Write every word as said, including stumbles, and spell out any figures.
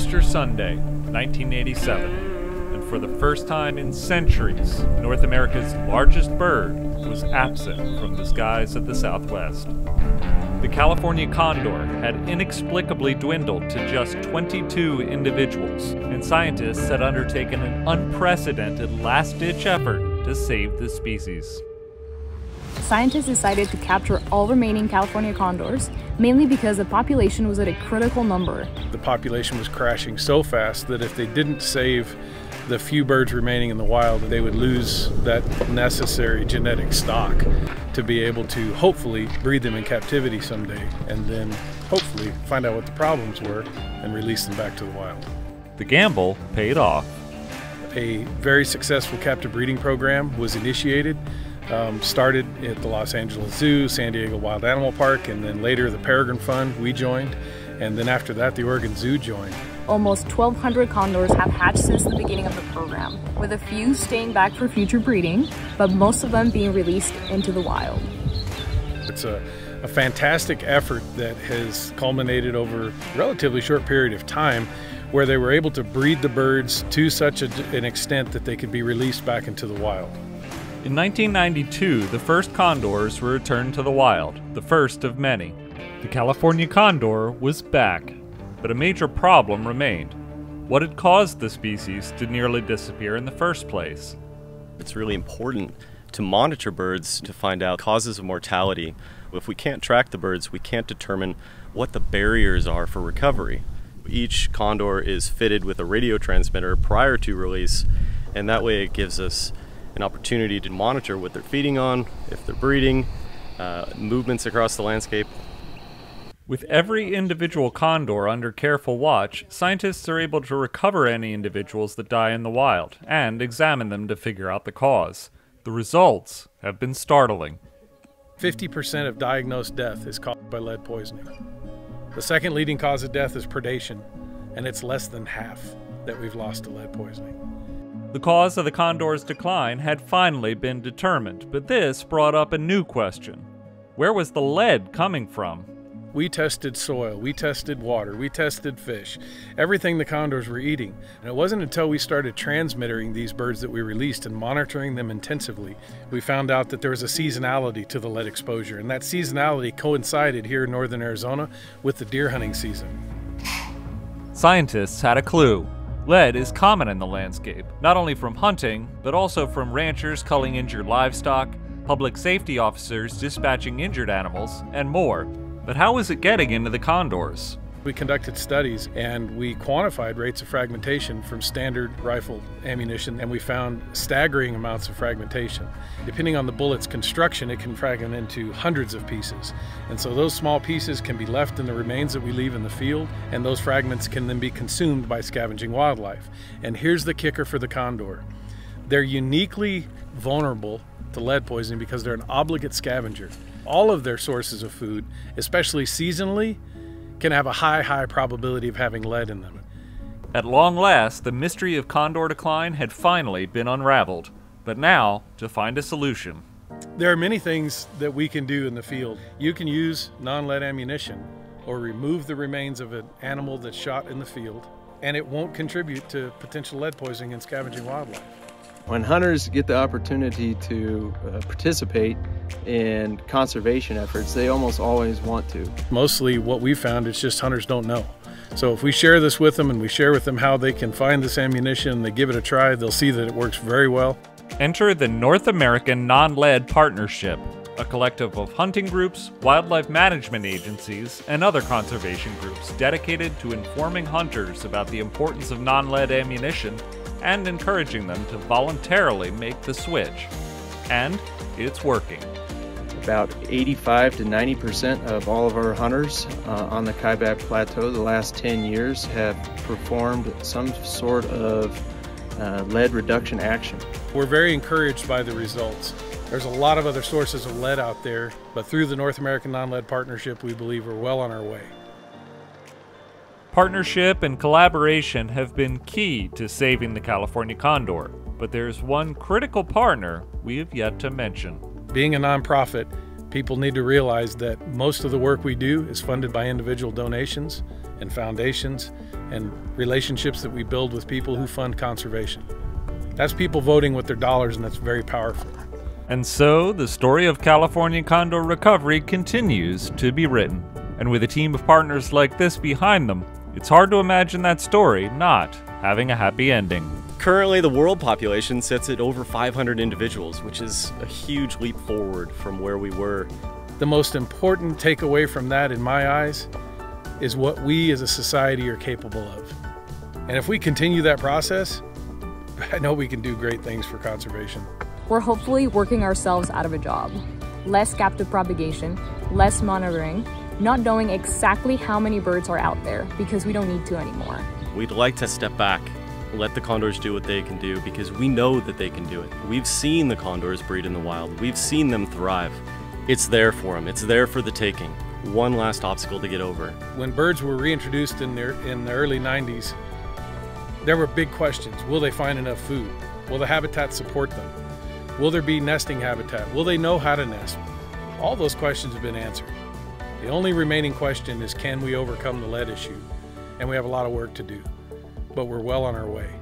Easter Sunday, nineteen eighty-seven, and for the first time in centuries, North America's largest bird was absent from the skies of the Southwest. The California Condor had inexplicably dwindled to just twenty-two individuals, and scientists had undertaken an unprecedented last-ditch effort to save the species. Scientists decided to capture all remaining California condors, mainly because the population was at a critical number. The population was crashing so fast that if they didn't save the few birds remaining in the wild, they would lose that necessary genetic stock to be able to hopefully breed them in captivity someday, and then hopefully find out what the problems were and release them back to the wild. The gamble paid off. A very successful captive breeding program was initiated. Um, started at the Los Angeles Zoo, San Diego Wild Animal Park, and then later the Peregrine Fund, we joined, and then after that the Oregon Zoo joined. Almost twelve hundred condors have hatched since the beginning of the program, with a few staying back for future breeding, but most of them being released into the wild. It's a, a fantastic effort that has culminated over a relatively short period of time, where they were able to breed the birds to such a, an extent that they could be released back into the wild. In nineteen ninety-two, the first condors were returned to the wild, the first of many. The California Condor was back, but a major problem remained. What had caused the species to nearly disappear in the first place? It's really important to monitor birds to find out causes of mortality. If we can't track the birds, we can't determine what the barriers are for recovery. Each condor is fitted with a radio transmitter prior to release, and that way it gives us an opportunity to monitor what they're feeding on, if they're breeding, uh, movements across the landscape. With every individual condor under careful watch, scientists are able to recover any individuals that die in the wild and examine them to figure out the cause. The results have been startling. fifty percent of diagnosed death is caused by lead poisoning. The second leading cause of death is predation, and it's less than half that we've lost to lead poisoning. The cause of the condor's decline had finally been determined, but this brought up a new question. Where was the lead coming from? We tested soil, we tested water, we tested fish, everything the condors were eating. And it wasn't until we started transmitting these birds that we released and monitoring them intensively, we found out that there was a seasonality to the lead exposure. And that seasonality coincided here in northern Arizona with the deer hunting season. Scientists had a clue. Lead is common in the landscape, not only from hunting, but also from ranchers culling injured livestock, public safety officers dispatching injured animals, and more. But how is it getting into the condors? We conducted studies and we quantified rates of fragmentation from standard rifle ammunition, and we found staggering amounts of fragmentation. Depending on the bullet's construction, it can fragment into hundreds of pieces. And so those small pieces can be left in the remains that we leave in the field, and those fragments can then be consumed by scavenging wildlife. And here's the kicker for the condor. They're uniquely vulnerable to lead poisoning because they're an obligate scavenger. All of their sources of food, especially seasonally, can have a high, high probability of having lead in them. At long last, the mystery of condor decline had finally been unraveled. But now, to find a solution. There are many things that we can do in the field. You can use non-lead ammunition or remove the remains of an animal that's shot in the field, and it won't contribute to potential lead poisoning and scavenging wildlife. When hunters get the opportunity to uh, participate in conservation efforts, they almost always want to. Mostly what we found is just hunters don't know. So if we share this with them and we share with them how they can find this ammunition and they give it a try, they'll see that it works very well. Enter the North American Non-Lead Partnership, a collective of hunting groups, wildlife management agencies, and other conservation groups dedicated to informing hunters about the importance of non-lead ammunition and encouraging them to voluntarily make the switch. And it's working. About eighty-five to ninety percent of all of our hunters uh, on the Kaibab Plateau the last ten years have performed some sort of uh, lead reduction action. We're very encouraged by the results. There's a lot of other sources of lead out there, but through the North American Non-Lead Partnership, we believe we're well on our way. Partnership and collaboration have been key to saving the California Condor, but there's one critical partner we have yet to mention. Being a nonprofit, people need to realize that most of the work we do is funded by individual donations, and foundations and relationships that we build with people who fund conservation. That's people voting with their dollars, and that's very powerful. And so, the story of California Condor recovery continues to be written. And with a team of partners like this behind them, it's hard to imagine that story not having a happy ending. Currently, the world population sits at over five hundred individuals, which is a huge leap forward from where we were. The most important takeaway from that, in my eyes, is what we as a society are capable of. And if we continue that process, I know we can do great things for conservation. We're hopefully working ourselves out of a job. Less captive propagation, less monitoring, not knowing exactly how many birds are out there because we don't need to anymore. We'd like to step back, let the condors do what they can do because we know that they can do it. We've seen the condors breed in the wild. We've seen them thrive. It's there for them. It's there for the taking. One last obstacle to get over. When birds were reintroduced in, their, in the early nineties, there were big questions. Will they find enough food? Will the habitat support them? Will there be nesting habitat? Will they know how to nest? All those questions have been answered. The only remaining question is, can we overcome the lead issue? And we have a lot of work to do, but we're well on our way.